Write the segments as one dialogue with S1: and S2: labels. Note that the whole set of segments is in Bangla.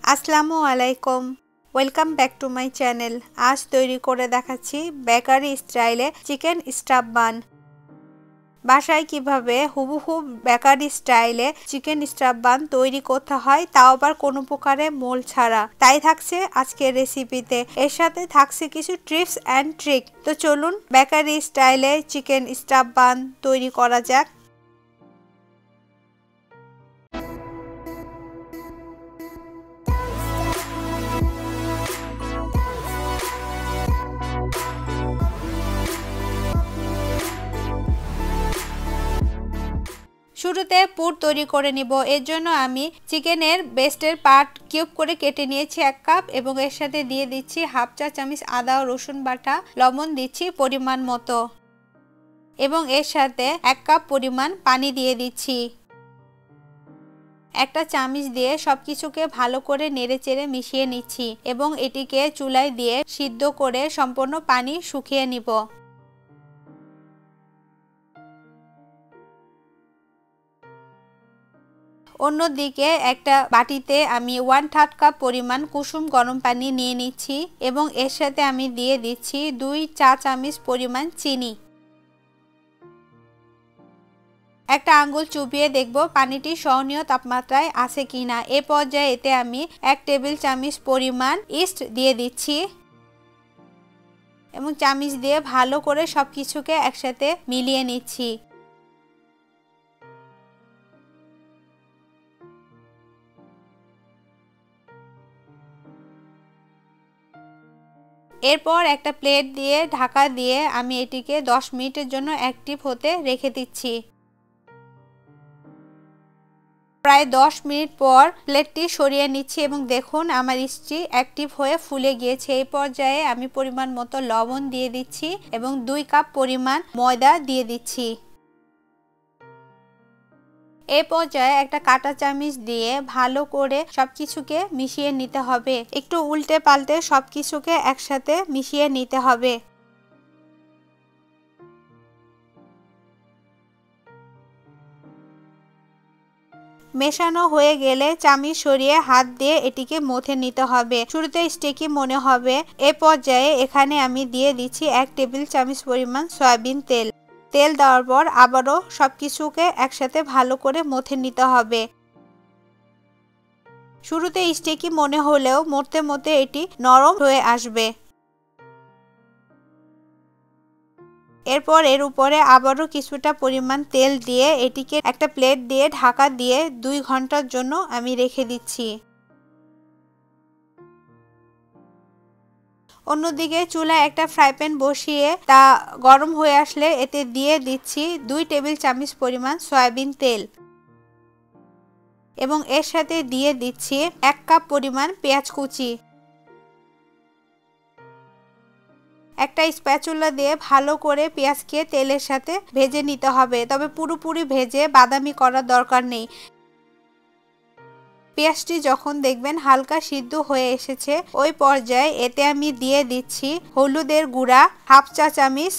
S1: আসসালামু আলাইকুম, welcome back to my channel. আজ তৈরি করে দেখাচ্ছি বেকারি স্টাইলে চিকেন স্টাফ বান। বাসায় কিভাবে হুবহু বেকারি স্টাইলে চিকেন স্টাফ বান তৈরি করতে হয়, তাও আবার কোনো প্রকারে মোল ছাড়া, তাই থাকছে আজকের রেসিপিতে। এর সাথে থাকছে কিছু টিপস অ্যান্ড ট্রিক। তো চলুন বেকারি স্টাইলে চিকেন স্টাফ বান তৈরি করা যাক। শুরুতে পুর তৈরি করে নিব। এর জন্য আমি চিকেনের বেস্টের পার্ট কিউব করে কেটে নিয়েছি 1 কাপ, এবং এর সাথে দিয়ে দিচ্ছি হাফ চা চামচ আদা ও রসুন বাটা, লবণ দিচ্ছি পরিমাণ মতো, এবং এর সাথে 1 কাপ পরিমাণ পানি দিয়ে দিচ্ছি। একটা চামচ দিয়ে সবকিছুকে ভালো করে নেড়েচেড়ে মিশিয়ে নিচ্ছি, এবং এটিকে চুলায় দিয়ে সিদ্ধ করে সম্পূর্ণ পানি শুকিয়ে নিব। অন্যদিকে একটা বাটিতে আমি 1/3 কাপ পরিমাণ কুসুম গরম পানি নিয়ে নিচ্ছি, এবং এর সাথে আমি দিয়ে দিচ্ছি 2 চা চামচ পরিমাণ চিনি। একটা আঙ্গুল চুবিয়ে দেখব পানিটি সহনীয় তাপমাত্রায় আছে কিনা। এ পর্যায়ে এতে আমি 1 টেবিল চামচ পরিমাণ ইস্ট দিয়ে দিচ্ছি, এবং চামচ দিয়ে ভালো করে সবকিছুকে একসাথে মিলিয়ে নিচ্ছি। এরপর একটা প্লেট দিয়ে ঢাকা দিয়ে আমি এটিকে 10 মিনিটের জন্য অ্যাক্টিভ হতে রেখে দিচ্ছি। প্রায় 10 মিনিট পর প্লেটটি সরিয়ে নিচ্ছি, এবং দেখুন আমার ইস্টটি অ্যাক্টিভ হয়ে ফুলে গিয়েছে। এই পর্যায়ে আমি পরিমাণ মতো লবণ দিয়ে দিচ্ছি, এবং 2 কাপ পরিমাণ ময়দা দিয়ে দিচ্ছি। এই পর্যায়ে একটা কাঁটা চামচ দিয়ে ভালো করে সবকিছুকে মিশিয়ে নিতে হবে। একটু উল্টে পাল্টে সবকিছুকে একসাথে মিশিয়ে নিতে হবে। মেশানো হয়ে গেলে চামচ সরিয়ে হাত দিয়ে এটিকে মথে নিতে হবে। শুরুতে স্টিকি মনে হবে। এ পর্যায়ে এখানে আমি দিয়ে দিচ্ছি 1 টেবিল চামচ পরিমাণ সয়াবিন তেল। তেল দেওয়ার পর আবারও সবকিছুকে একসাথে ভালো করে মথে নিতে হবে। শুরুতে স্টিকি মনে হলেও মরতে মরতে এটি নরম হয়ে আসবে। এরপর এর উপরে আবারও কিছুটা পরিমাণ তেল দিয়ে এটিকে একটা প্লেট দিয়ে ঢাকা দিয়ে 2 ঘন্টার জন্য আমি রেখে দিচ্ছি। অন্যদিকে চুলায় একটা ফ্রাই প্যান বসিয়ে তা গরম হয়ে আসলে এতে দিয়ে দিচ্ছি 2 টেবিল চামচ পরিমাণ সয়াবিন তেল, এবং এর সাথে দিয়ে দিচ্ছি 1 কাপ পরিমাণ পেঁয়াজ কুচি। একটা স্প্যাচুলা দিয়ে ভালো করে পেঁয়াজকে তেলের সাথে ভেজে নিতে হবে, তবে পুরোপুরি ভেজে বাদামি করার দরকার নেই। পেঁয়াজটি যখন দেখবেন হালকা সিদ্ধ হয়ে এসেছে, ওই পর্যায়ে এতে আমি দিয়ে দিচ্ছি হলুদের গুঁড়া হাফ চা চামচ,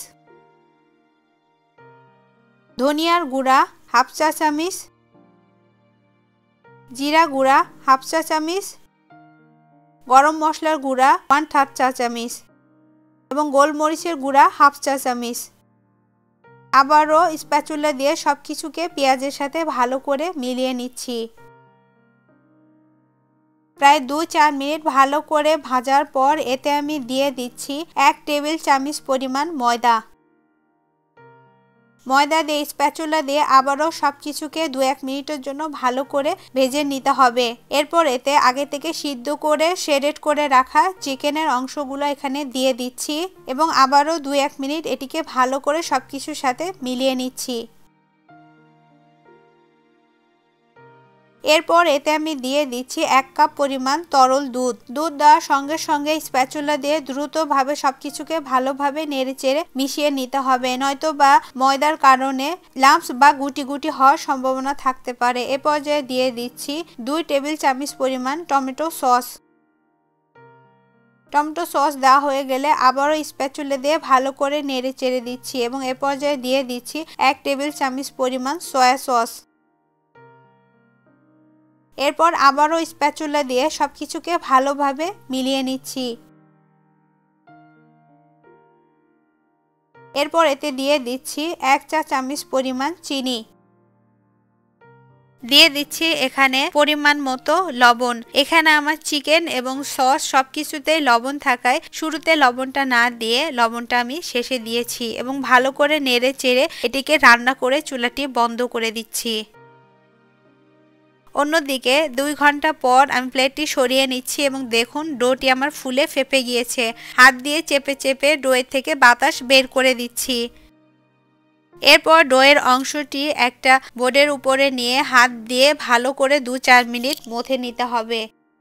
S1: ধনিয়ার গুঁড়া হাফ চা চামচ, জিরা গুঁড়া হাফ চা চামচ, গরম মশলার গুঁড়া 1/2 চা চামচ, এবং গোলমরিচের গুঁড়া হাফ চা চামচ। আবারও স্প্যাচুলা দিয়ে সবকিছুকে পেঁয়াজের সাথে ভালো করে মিলিয়ে নিচ্ছি। প্রায় 2-4 মিনিট ভালো করে ভাজার পর এতে আমি দিয়ে দিচ্ছি 1 টেবিল চামচ পরিমাণ ময়দা। ময়দা দিয়ে স্প্যাচুলা দিয়ে আবারও সবকিছুকে 2-1 মিনিটের জন্য ভালো করে ভেজে নিতে হবে। এরপর এতে আগে থেকে সিদ্ধ করে শ্রেডেড করে রাখা চিকেনের অংশগুলো এখানে দিয়ে দিচ্ছি, এবং আবারও 2-1 মিনিট এটিকে ভালো করে সবকিছুর সাথে মিলিয়ে নিচ্ছি। এরপর এতে আমি দিয়ে দিচ্ছি 1 কাপ পরিমাণ তরল দুধ। দুধ দেওয়ার সঙ্গে সঙ্গে স্প্যাচুলা দিয়ে দ্রুতভাবে সবকিছুকে ভালোভাবে নেড়েচেড়ে মিশিয়ে নিতে হবে, নয়তো বা ময়দার কারণে লাম্পস বা গুটি গুটি হওয়ার সম্ভাবনা থাকতে পারে। এ পর্যায়ে দিয়ে দিচ্ছি 2 টেবিল চামচ পরিমাণ টমেটো সস। টমেটো সস দেওয়া হয়ে গেলে আবারও স্প্যাচুলা দিয়ে ভালো করে নেড়েচেড়ে দিচ্ছি, এবং এ পর্যায়ে দিয়ে দিচ্ছি 1 টেবিল চামচ পরিমাণ সয়া সস। এরপর আবারও স্প্যাচুলা দিয়ে সবকিছুকে ভালোভাবে মিলিয়ে নিচ্ছি। এরপর এতে দিয়ে দিচ্ছি 1 চা চামচ পরিমাণ চিনি। দিয়ে দিচ্ছি এখানে পরিমাণ মতো লবণ। এখানে আমার চিকেন এবং সস সবকিছুতেই লবণ থাকায় শুরুতে লবণটা না দিয়ে লবণটা আমি শেষে দিয়েছি এবং ভালো করে নেড়ে চেড়ে এটিকে রান্না করে চুলাটি বন্ধ করে দিচ্ছি। অন্যদিকে 2 ঘন্টা পর আমি প্লেটটি সরিয়ে নিচ্ছি এবং দেখুন ডোটি আমার ফুলে ফেপে গিয়েছে। হাত দিয়ে চেপে চেপে ডোয়ের থেকে বাতাস বের করে দিচ্ছি। এরপর ডোয়ের অংশটি একটা বোর্ডের উপরে নিয়ে হাত দিয়ে ভালো করে 2-4 মিনিট মথে নিতে হবে।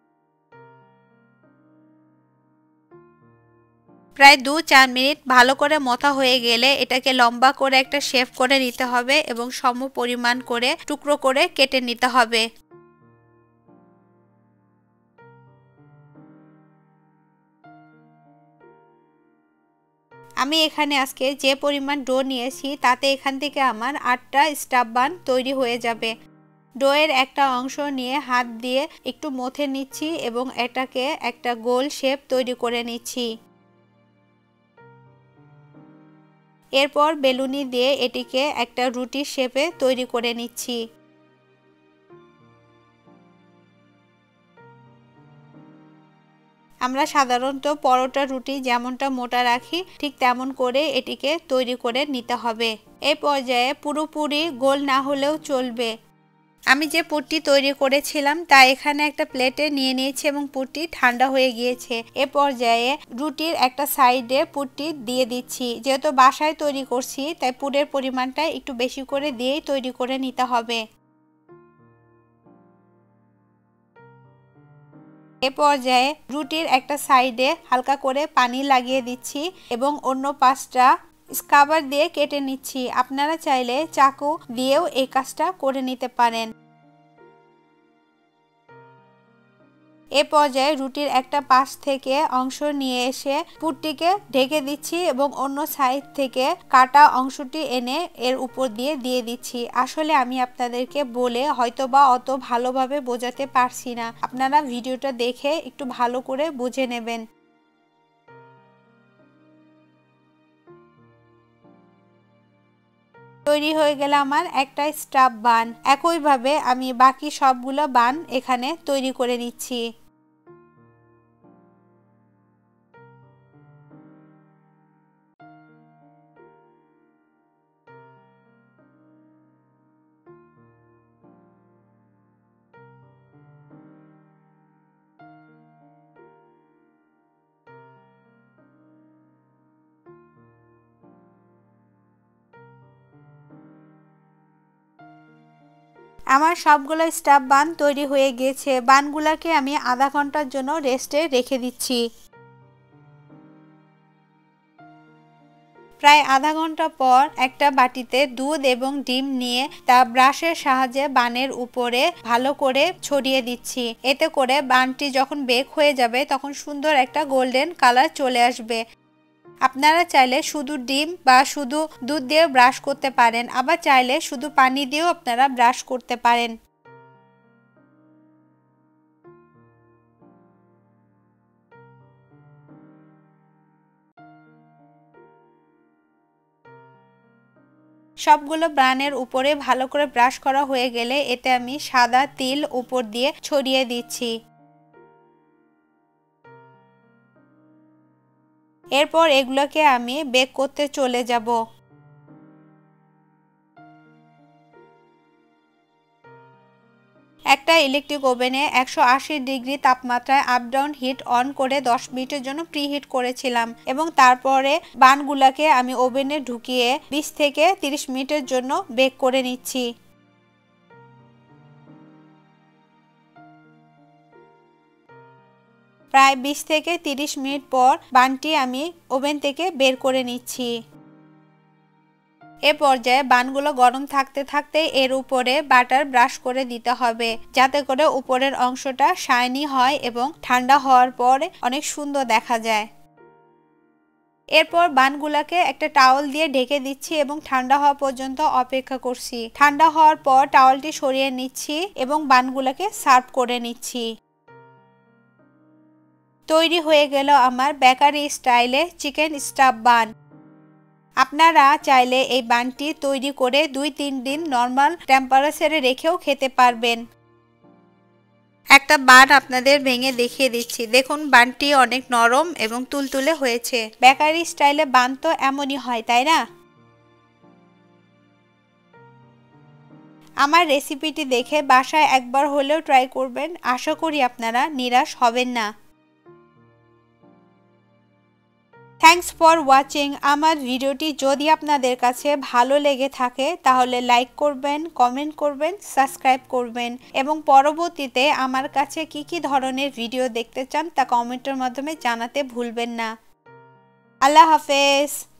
S1: প্রায় 2-4 মিনিট ভালো করে মথা হয়ে গেলে এটাকে লম্বা করে একটা শেপ করে নিতে হবে এবং সম পরিমাণ করে টুকরো করে কেটে নিতে হবে। আমি এখানে আজকে যে পরিমাণ ডো নিয়েছি তাতে এখান থেকে আমার 8টা স্টাফ বান তৈরি হয়ে যাবে। ডোয়ের একটা অংশ নিয়ে হাত দিয়ে একটু মথে নিচ্ছি এবং এটাকে একটা গোল শেপ তৈরি করে নিচ্ছি। এরপর বেলুনি দিয়ে এটিকে একটা রুটির শেপে তৈরি করে নিচ্ছি। আমরা সাধারণত পরোটা রুটি যেমনটা মোটা রাখি ঠিক তেমন করে এটিকে তৈরি করে নিতে হবে। এই পর্যায়ে পুরোপুরি গোল না হলেও চলবে। আমি যে পুরটি তৈরি করেছিলাম তা এখানে একটা প্লেটে নিয়ে নিয়েছি এবং পুরটি ঠান্ডা হয়ে গিয়েছে। এ পর্যায়ে রুটির একটা সাইডে পুরটি দিয়ে দিচ্ছি। যেহেতু বাসায় তৈরি করছি তাই পুরের পরিমাণটা একটু বেশি করে দিয়েই তৈরি করে নিতে হবে। এ পর্যায়ে রুটির একটা সাইডে হালকা করে পানি লাগিয়ে দিচ্ছি এবং অন্য পাশটা স্ক্রাবার দিয়ে কেটে নিচ্ছি। আপনারা চাইলে চাকু দিয়েও এই কাজটা করে নিতে পারেন। এ পর্যায়ে রুটির একটা পাশ থেকে অংশ নিয়ে এসে পুরটিকে ঢেকে দিচ্ছি এবং অন্য সাইড থেকে কাটা অংশটি এনে এর উপর দিয়ে দিচ্ছি। আসলে আমি আপনাদেরকে বলে হয়তোবা অত ভালোভাবে বোঝাতে পারছি না। আপনারা ভিডিওটা দেখে একটু ভালো করে বুঝে নেবেন। তৈরি হয়ে গেল আমার একটা স্টাফ বান। একইভাবে আমি বাকি সবগুলো বান এখানে তৈরি করে নিচ্ছি। আমার সবগুলো স্টাফ বান তৈরি হয়ে গিয়েছে। বানগুলোকে আমি আধা ঘন্টার জন্য রেস্টে রেখে দিচ্ছি। প্রায় আধা ঘন্টা পর একটা বাটিতে দুধ এবং ডিম নিয়ে তা ব্রাশের সাহায্যে বানের উপরে ভালো করে ছড়িয়ে দিচ্ছি। এতে করে বানটি যখন বেক হয়ে যাবে তখন সুন্দর একটা গোল্ডেন কালার চলে আসবে। আপনারা চাইলে শুধু ডিম বা শুধু দুধ দিয়ে ব্রাশ করতে পারেন, আবার চাইলে শুধু পানি দিয়েও আপনারা ব্রাশ করতে পারেন। সবগুলো বানের উপরে ভালো করে ব্রাশ করা হয়ে গেলে এতে আমি সাদা তিল উপর দিয়ে ছড়িয়ে দিচ্ছি। এরপর এগুলোকে আমি বেক করতে চলে যাব। একটা ইলেকট্রিক ওভেনে 180 ডিগ্রি তাপমাত্রায় আপ ডাউন হিট অন করে 10 মিনিটের জন্য প্রিহিট করেছিলাম এবং তারপরে বানগুলোকে আমি ওভেনে ঢুকিয়ে 20 থেকে 30 মিনিটের জন্য বেক করে নিচ্ছি। প্রায় 20 থেকে 30 মিনিট পর বানটি আমি ওভেন থেকে বের করে নিচ্ছি। এ পর্যায়ে বানগুলো গরম থাকতে থাকতে এর উপরে বাটার ব্রাশ করে দিতে হবে, যাতে করে উপরের অংশটা শাইনি হয় এবং ঠান্ডা হওয়ার পরে অনেক সুন্দর দেখা যায়। এরপর বানগুলাকে একটা টাওয়াল দিয়ে ঢেকে দিচ্ছি এবং ঠান্ডা হওয়া পর্যন্ত অপেক্ষা করছি। ঠান্ডা হওয়ার পর টাওয়ালটি সরিয়ে নিচ্ছি এবং বানগুলাকে সার্ভ করে নিচ্ছি। তৈরি হয়ে গেল আমার বেকারি স্টাইলে চিকেন স্টাফ বান। আপনারা চাইলে এই বানটি তৈরি করে 2-3 দিন নর্মাল টেম্পারেচারে রেখেও খেতে পারবেন। একটা বান আপনাদের ভেঙে দেখিয়ে দিচ্ছি। দেখুন বানটি অনেক নরম এবং তুলতুলে হয়েছে। বেকারি স্টাইলে বান তো এমনই হয়, তাই না? আমার রেসিপিটি দেখে বাসায় একবার হলেও ট্রাই করবেন। আশা করি আপনারা নিরাশ হবেন না। Thanks for watching. আমার ভিডিওটি যদি আপনাদের কাছে ভালো লেগে থাকে তাহলে লাইক করবেন, কমেন্ট করবেন, সাবস্ক্রাইব করবেন এবং পরবর্তীতে আমার কাছে কি ধরনের ভিডিও দেখতে চান তা কমেন্টের মাধ্যমে জানাতে ভুলবেন না। আল্লাহ হাফেজ।